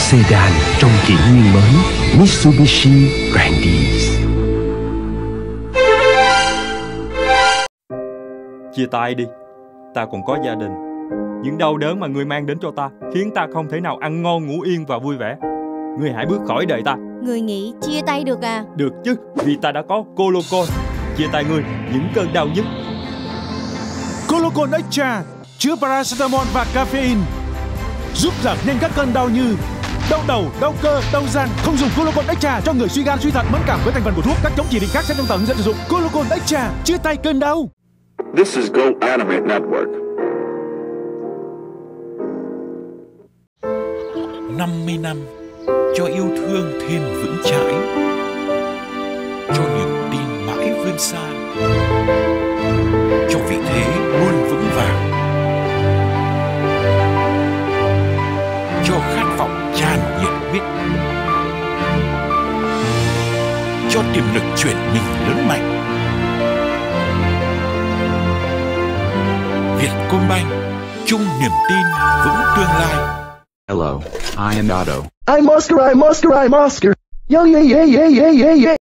sedan trong kỷ nguyên mới Mitsubishi Grandis. Chia tay đi, ta còn có gia đình. Những đau đớn mà ngươi mang đến cho ta khiến ta không thể nào ăn ngon ngủ yên và vui vẻ. Ngươi hãy bước khỏi đời ta. Ngươi nghĩ chia tay được à? Được chứ, vì ta đã có Colocol. Chia tay ngươi những cơn đau nhất. Colocol Extra chứa paracetamol và caffeine, giúp giảm nhanh các cơn đau như đau đầu, đau cơ, đau răng. Không dùng Colocol Extra cho người suy gan, suy thận, mẫn cảm với thành phần của thuốc. Các chống chỉ định khác xem trong tờ hướng dẫn sử dụng. Colocol Extra chia tay cơn đau. This is Go Animate Network. 50 năm cho yêu thương thêm vững chãi, cho niềm tin mãi vươn xa, cho vị thế luôn vững vàng, cho khát vọng tràn nhiệt huyết, cho tiềm lực chuyển mình lớn mạnh. Vietcombank chung niềm tin vững tương lai. Hello, I am Otto. I'm Oscar, I'm Oscar, I'm Oscar. Yo, yeah, yeah, yeah, yeah, yeah, yeah.